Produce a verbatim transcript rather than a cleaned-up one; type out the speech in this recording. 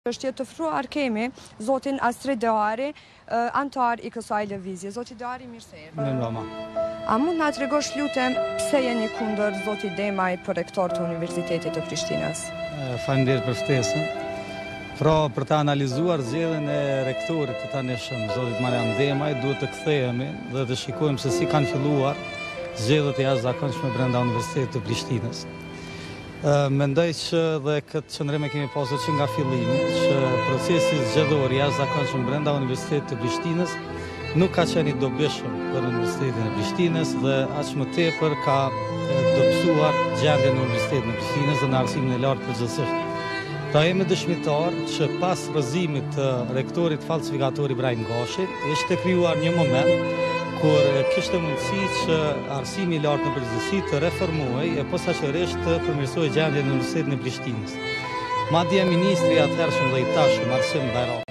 Është të ofruar kemi zotin Astrid Deari, antar i kësaj lëvizje. Zoti Deari, mirë se erdhi. Mirë mbrëma. A mund na tregosh lutem pse jeni kundër zotit Demaj për rektor të Universitetit të Prishtinës? Faleminderit për ftesën. Pra, për të analizuar zgjedhjen e rektorit të tanishëm, zotit Marian Demaj, duhet të kthehemi dhe të shikojmë se si kanë filluar zgjedhjet e jashtëzakonshme brenda Universitetit të Prishtinës. Mendoj që dhe këtë qëndrim e kemi pasur që nga fillimi, që procesi zgjedhor i jashtëzakonshëm brenda Universitetit të Prishtinës nuk ka qenë i dobishëm për Universitetin e Prishtinës dhe aq më tepër ka dobësuar gjendjen e Universitetit në Prishtinës dhe në arsimin e lartë përgjithsisht. Pra jemi dëshmitar që pas rrëzimit të rektorit falsifikator Ibrahim Gashi, ishte krijuar një moment kur kishte mundësi që arsimi i lartë në përgjithësi të reformohej e posaçërisht të përmirësojë gjendjen në Universitetin e Prishtinës. Madje ministri i atëhershëm dhe i tashëm Arsim Bajrami